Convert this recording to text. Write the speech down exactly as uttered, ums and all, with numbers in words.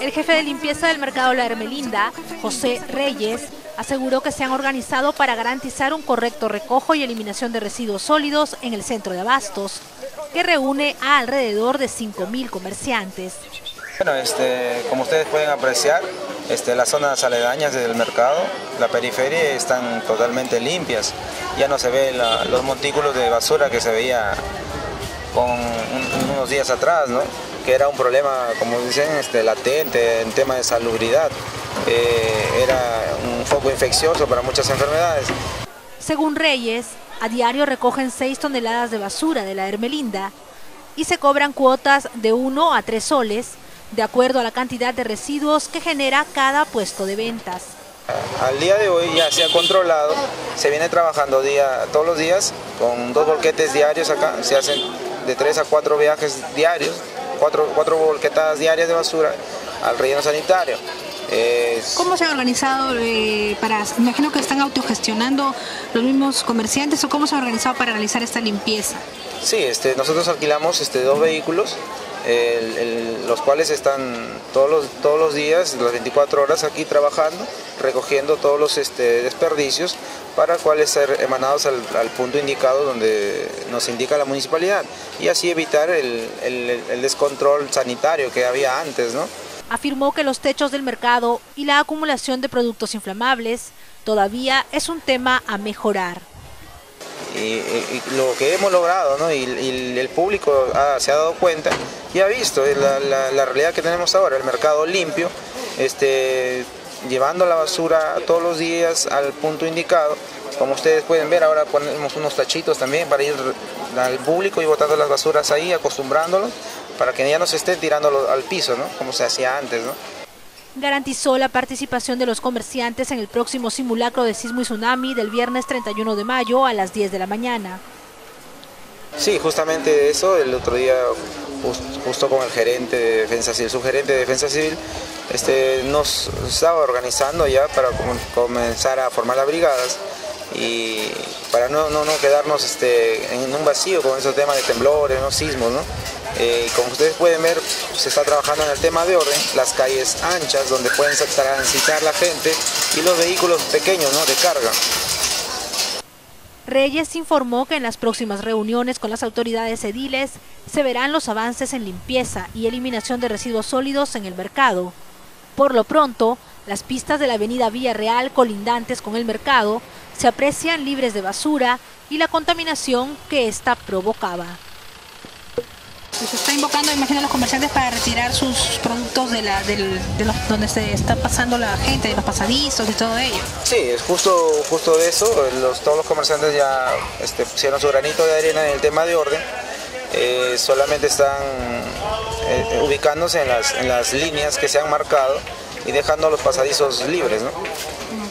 El jefe de limpieza del mercado La Hermelinda, José Reyes, aseguró que se han organizado para garantizar un correcto recojo y eliminación de residuos sólidos en el centro de abastos, que reúne a alrededor de cinco mil comerciantes. Bueno, este, como ustedes pueden apreciar, este, las zonas aledañas del mercado, la periferia, están totalmente limpias. Ya no se ven los montículos de basura que se veía con un, unos días atrás, ¿no? Que era un problema, como dicen, este, latente en tema de salubridad. Eh, era un foco infeccioso para muchas enfermedades. Según Reyes, a diario recogen seis toneladas de basura de La Hermelinda y se cobran cuotas de uno a tres soles, de acuerdo a la cantidad de residuos que genera cada puesto de ventas. Al día de hoy ya se ha controlado, se viene trabajando día, todos los días con dos volquetes diarios acá, se hacen de tres a cuatro viajes diarios, cuatro, cuatro volquetadas diarias de basura al relleno sanitario. Eh, ¿Cómo se han organizado eh, para, imagino que están autogestionando los mismos comerciantes, o cómo se han organizado para realizar esta limpieza? Sí, este, nosotros alquilamos este, dos vehículos, el, el, los cuales están todos los, todos los días, las veinticuatro horas aquí trabajando, recogiendo todos los este, desperdicios para cuales ser emanados al, al punto indicado donde nos indica la municipalidad, y así evitar el, el, el descontrol sanitario que había antes, ¿no? Afirmó que los techos del mercado y la acumulación de productos inflamables todavía es un tema a mejorar. Y, y, y lo que hemos logrado, ¿no? y, y el público ha, se ha dado cuenta y ha visto la, la, la realidad que tenemos ahora, el mercado limpio, este, llevando la basura todos los días al punto indicado. Como ustedes pueden ver, ahora ponemos unos tachitos también para ir al público y botando las basuras ahí, acostumbrándolos, para que ya no se esté tirando al piso, ¿no? Como se hacía antes, ¿no? Garantizó la participación de los comerciantes en el próximo simulacro de sismo y tsunami del viernes treinta y uno de mayo a las diez de la mañana. Sí, justamente eso, el otro día justo con el gerente de Defensa Civil, subgerente de Defensa Civil, este, nos estaba organizando ya para comenzar a formar las brigadas y para no, no, no quedarnos este, en un vacío con esos temas de temblores, ¿no? Sismos, ¿no? Eh, como ustedes pueden ver, se está trabajando en el tema de orden, las calles anchas donde pueden transitar la gente y los vehículos pequeños, ¿no? De carga. Reyes informó que en las próximas reuniones con las autoridades ediles se verán los avances en limpieza y eliminación de residuos sólidos en el mercado. Por lo pronto, las pistas de la avenida Villarreal colindantes con el mercado se aprecian libres de basura y la contaminación que ésta provocaba. Se está invocando, imagino, a los comerciantes para retirar sus productos de, la, del, de los, donde se está pasando la gente, de los pasadizos y todo ello. Sí, es justo, justo de eso. Los, todos los comerciantes ya este, pusieron su granito de arena en el tema de orden. Eh, solamente están eh, ubicándose en las, en las líneas que se han marcado y dejando los pasadizos libres, ¿no?